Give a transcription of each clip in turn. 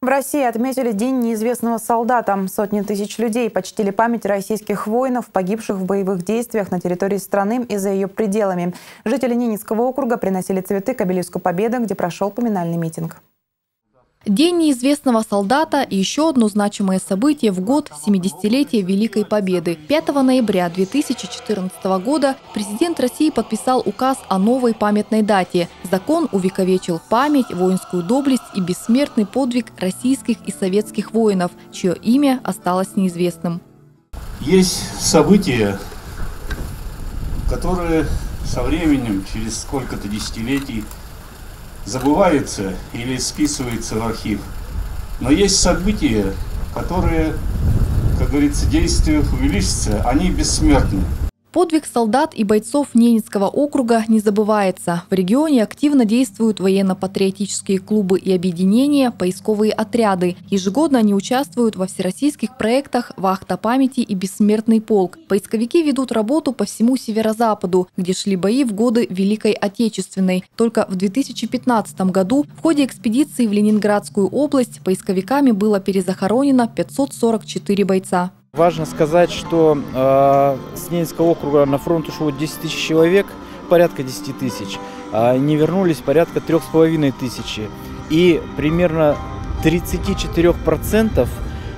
В России отметили День неизвестного солдата. Сотни тысяч людей почтили память российских воинов, погибших в боевых действиях на территории страны и за ее пределами. Жители Ненецкого округа приносили цветы к обелиску Победы, где прошел поминальный митинг. День неизвестного солдата – и еще одно значимое событие в год 70-летия Великой Победы. 5 ноября 2014 года президент России подписал указ о новой памятной дате. Закон увековечил память, воинскую доблесть и бессмертный подвиг российских и советских воинов, чье имя осталось неизвестным. Есть события, которые со временем, через сколько-то десятилетий, забывается или списывается в архив. Но есть события, которые, как говорится, действия их увеличатся, они бессмертны. Подвиг солдат и бойцов Ненецкого округа не забывается. В регионе активно действуют военно-патриотические клубы и объединения, поисковые отряды. Ежегодно они участвуют во всероссийских проектах «Вахта памяти» и «Бессмертный полк». Поисковики ведут работу по всему северо-западу, где шли бои в годы Великой Отечественной. Только в 2015 году в ходе экспедиции в Ленинградскую область поисковиками было перезахоронено 544 бойца. Важно сказать, что с Ненецкого округа на фронт ушло 10 тысяч человек, порядка 10 тысяч, не вернулись порядка 3500. И примерно 34%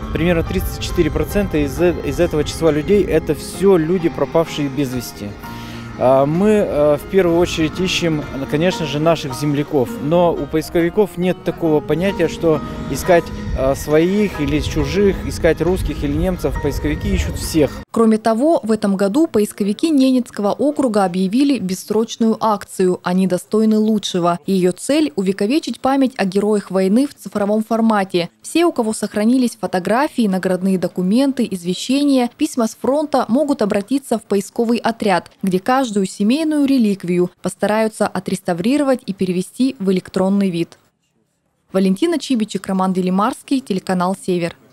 из этого числа людей – это все люди, пропавшие без вести. Мы в первую очередь ищем, конечно же, наших земляков, но у поисковиков нет такого понятия, что искать своих или чужих, искать русских или немцев. Поисковики ищут всех. Кроме того, в этом году поисковики Ненецкого округа объявили бессрочную акцию «Они достойны лучшего». Ее цель – увековечить память о героях войны в цифровом формате. Все, у кого сохранились фотографии, наградные документы, извещения, письма с фронта, могут обратиться в поисковый отряд, где каждую семейную реликвию постараются отреставрировать и перевести в электронный вид. Валентина Чибичек, Роман Делимарский, телеканал «Север».